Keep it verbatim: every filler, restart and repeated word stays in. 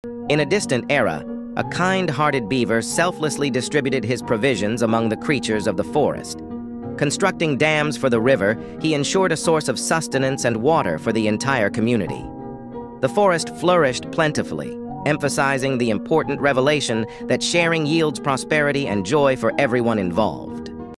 In a distant era, a kind-hearted beaver selflessly distributed his provisions among the creatures of the forest. Constructing dams for the river, he ensured a source of sustenance and water for the entire community. The forest flourished plentifully, emphasizing the important revelation that sharing yields prosperity and joy for everyone involved.